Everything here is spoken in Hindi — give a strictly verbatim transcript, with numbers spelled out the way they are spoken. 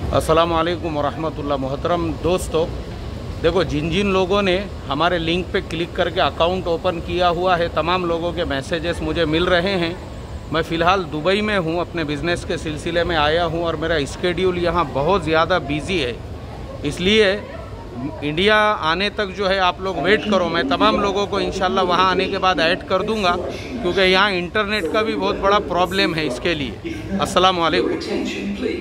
अस्सलाम वालेकुम वरहमतुल्लाह। मोहतरम दोस्तों, देखो जिन जिन लोगों ने हमारे लिंक पे क्लिक करके अकाउंट ओपन किया हुआ है, तमाम लोगों के मैसेजेस मुझे मिल रहे हैं। मैं फ़िलहाल दुबई में हूँ, अपने बिज़नेस के सिलसिले में आया हूँ और मेरा स्केड्यूल यहाँ बहुत ज़्यादा बिज़ी है। इसलिए इंडिया आने तक जो है आप लोग वेट करो। मैं तमाम लोगों को इंशाल्लाह वहाँ आने के बाद ऐड कर दूँगा, क्योंकि यहाँ इंटरनेट का भी बहुत बड़ा प्रॉब्लम है इसके लिए। अस्सलाम वालेकुम।